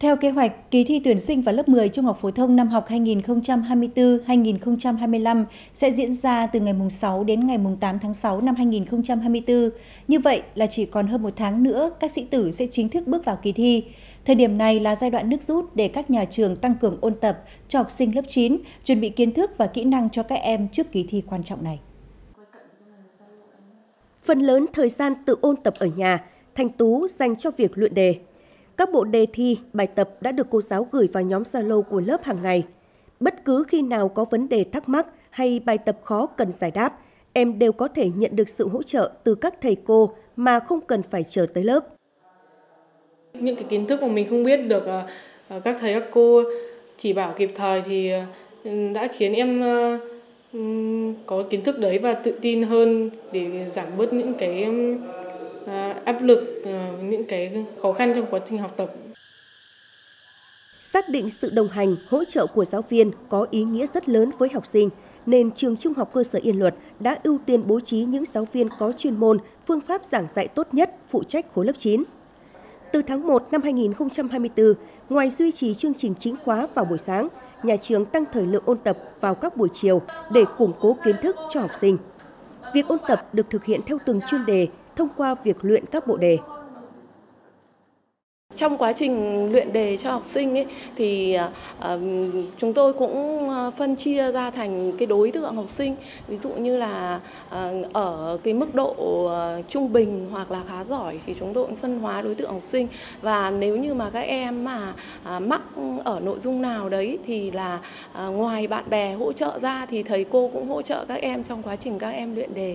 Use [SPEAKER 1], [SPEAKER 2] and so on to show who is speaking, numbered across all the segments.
[SPEAKER 1] Theo kế hoạch, kỳ thi tuyển sinh vào lớp 10 trung học phổ thông năm học 2024-2025 sẽ diễn ra từ ngày 6 đến ngày 8 tháng 6 năm 2024. Như vậy là chỉ còn hơn 1 tháng nữa, các sĩ tử sẽ chính thức bước vào kỳ thi. Thời điểm này là giai đoạn nước rút để các nhà trường tăng cường ôn tập cho học sinh lớp 9, chuẩn bị kiến thức và kỹ năng cho các em trước kỳ thi quan trọng này.
[SPEAKER 2] Phần lớn thời gian tự ôn tập ở nhà, Thanh Tú dành cho việc luyện đề. Các bộ đề thi, bài tập đã được cô giáo gửi vào nhóm Zalo của lớp hàng ngày. Bất cứ khi nào có vấn đề thắc mắc hay bài tập khó cần giải đáp, em đều có thể nhận được sự hỗ trợ từ các thầy cô mà không cần phải chờ tới lớp.
[SPEAKER 3] Những cái kiến thức mà mình không biết được các thầy các cô chỉ bảo kịp thời thì đã khiến em có kiến thức đấy và tự tin hơn để giảm bớt những cái áp lực, những cái khó khăn trong quá trình học tập.
[SPEAKER 2] Xác định sự đồng hành, hỗ trợ của giáo viên có ý nghĩa rất lớn với học sinh, nên trường Trung học cơ sở Yên Luật đã ưu tiên bố trí những giáo viên có chuyên môn, phương pháp giảng dạy tốt nhất phụ trách khối lớp 9. Từ tháng 1 năm 2024, ngoài duy trì chương trình chính khóa vào buổi sáng, nhà trường tăng thời lượng ôn tập vào các buổi chiều để củng cố kiến thức cho học sinh. Việc ôn tập được thực hiện theo từng chuyên đề thông qua việc luyện các bộ đề.
[SPEAKER 4] Trong quá trình luyện đề cho học sinh ấy, thì chúng tôi cũng phân chia ra thành cái đối tượng học sinh, ví dụ như là ở cái mức độ trung bình hoặc là khá giỏi thì chúng tôi cũng phân hóa đối tượng học sinh, và nếu như mà các em mà mắc ở nội dung nào đấy thì là ngoài bạn bè hỗ trợ ra thì thầy cô cũng hỗ trợ các em trong quá trình các em luyện đề.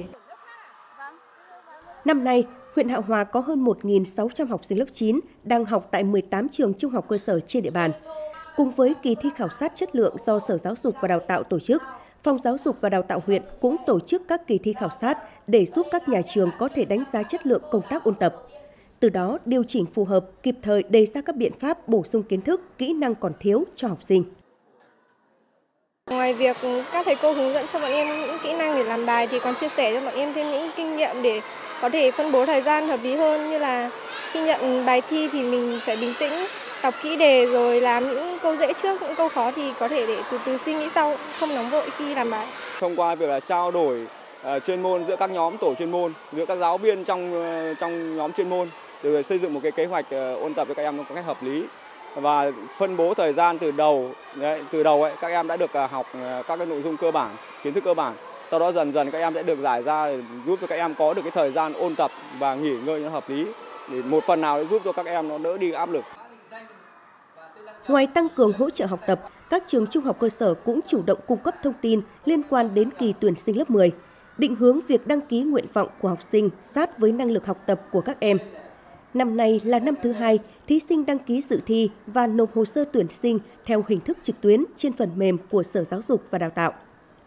[SPEAKER 2] Năm nay, huyện Hạ Hòa có hơn 1.600 học sinh lớp 9 đang học tại 18 trường trung học cơ sở trên địa bàn. Cùng với kỳ thi khảo sát chất lượng do Sở Giáo dục và Đào tạo tổ chức, Phòng Giáo dục và Đào tạo huyện cũng tổ chức các kỳ thi khảo sát để giúp các nhà trường có thể đánh giá chất lượng công tác ôn tập. Từ đó, điều chỉnh phù hợp, kịp thời đề ra các biện pháp bổ sung kiến thức, kỹ năng còn thiếu cho học sinh.
[SPEAKER 5] Ngoài việc các thầy cô hướng dẫn cho bọn em những kỹ năng để làm bài thì còn chia sẻ cho bọn em thêm những kinh nghiệm để có thể phân bố thời gian hợp lý hơn, như là khi nhận bài thi thì mình phải bình tĩnh, đọc kỹ đề rồi làm những câu dễ trước, những câu khó thì có thể để từ từ suy nghĩ sau, không nóng vội khi làm bài.
[SPEAKER 6] Thông qua việc là trao đổi chuyên môn giữa các nhóm tổ chuyên môn, giữa các giáo viên trong nhóm chuyên môn, rồi xây dựng một cái kế hoạch ôn tập cho các em nó có cách hợp lý và phân bố thời gian từ đầu. Các em đã được học các cái nội dung cơ bản, kiến thức cơ bản. Sau đó dần dần các em sẽ được giải ra để giúp cho các em có được cái thời gian ôn tập và nghỉ ngơi nó hợp lý, để một phần nào để giúp cho các em nó đỡ đi áp lực.
[SPEAKER 2] Ngoài tăng cường hỗ trợ học tập, các trường trung học cơ sở cũng chủ động cung cấp thông tin liên quan đến kỳ tuyển sinh lớp 10, định hướng việc đăng ký nguyện vọng của học sinh sát với năng lực học tập của các em. Năm nay là năm thứ 2, thí sinh đăng ký dự thi và nộp hồ sơ tuyển sinh theo hình thức trực tuyến trên phần mềm của Sở Giáo dục và Đào tạo.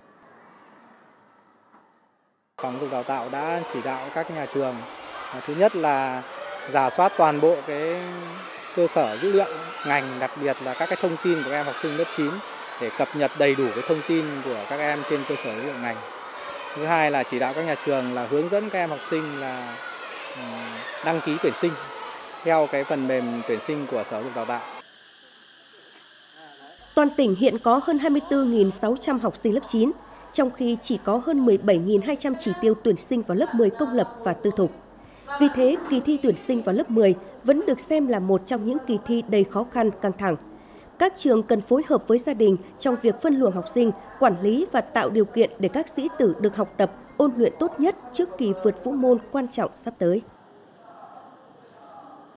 [SPEAKER 7] Phòng Giáo dục Đào tạo đã chỉ đạo các nhà trường, thứ nhất là rà soát toàn bộ cái cơ sở dữ liệu ngành, đặc biệt là các cái thông tin của các em học sinh lớp 9 để cập nhật đầy đủ cái thông tin của các em trên cơ sở dữ liệu ngành. Thứ hai là chỉ đạo các nhà trường là hướng dẫn các em học sinh là đăng ký tuyển sinh theo cái phần mềm tuyển sinh của Sở Giáo dục Đào tạo.
[SPEAKER 2] Toàn tỉnh hiện có hơn 24.600 học sinh lớp 9, trong khi chỉ có hơn 17.200 chỉ tiêu tuyển sinh vào lớp 10 công lập và tư thục. Vì thế, kỳ thi tuyển sinh vào lớp 10 vẫn được xem là một trong những kỳ thi đầy khó khăn, căng thẳng. Các trường cần phối hợp với gia đình trong việc phân luồng học sinh, quản lý và tạo điều kiện để các sĩ tử được học tập, ôn luyện tốt nhất trước kỳ vượt vũ môn quan trọng sắp tới.